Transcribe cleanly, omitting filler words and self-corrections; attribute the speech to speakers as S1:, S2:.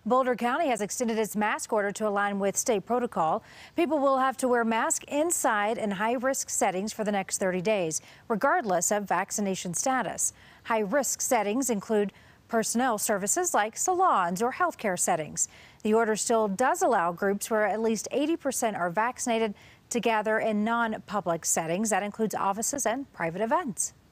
S1: Boulder County has extended its mask order to align with state protocol. People will have to wear masks inside in high-risk settings for the next 30 days, regardless of vaccination status. High-risk settings include personnel services like salons or healthcare settings. The order still does allow groups where at least 80% are vaccinated to gather in non-public settings. That includes offices and private events.